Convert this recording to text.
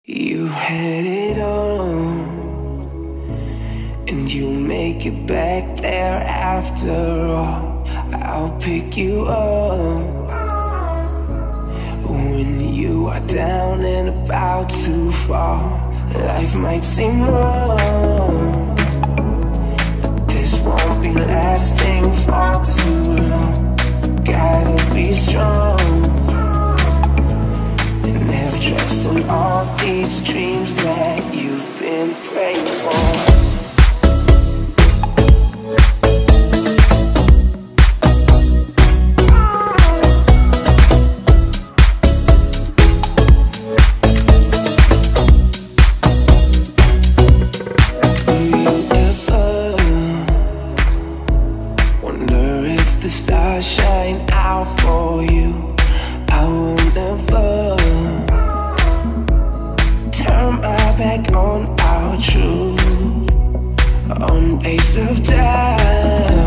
You had it on, and you make it back there after all. I'll pick you up when you are down and about to fall. Life might seem long, but this won't be lasting for too long. Gotta be strong and have trust in all these dreams that you've been praying for. The stars shine out for you. I will never turn my back on our truth. On days of doubt,